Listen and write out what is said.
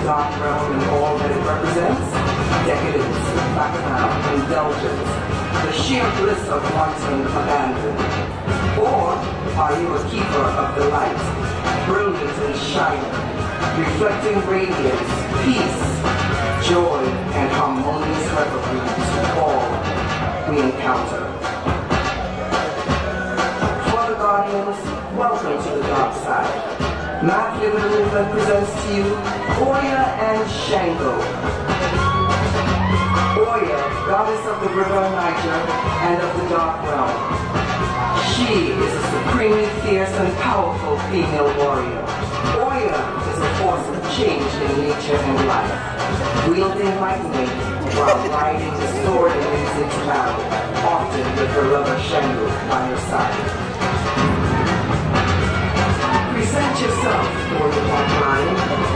dark realm and all that it represents? Decadence, bacchanal, indulgence, the sheer bliss of wanton abandon. Or are you a keeper of the light, brilliant and shining, reflecting radiance, peace, joy, and harmonious revelry to all we encounter? For the Guardians, welcome to the dark side. Matthew the Movement presents to you Oya and Shango. Oya, goddess of the river Niger and of the dark realm. She is a supremely fierce and powerful female warrior. Oya is a force of change in nature and life, wielding lightning while riding the sword and music to battle, often with her lover Shango by her side. Present yourself, Oya Online.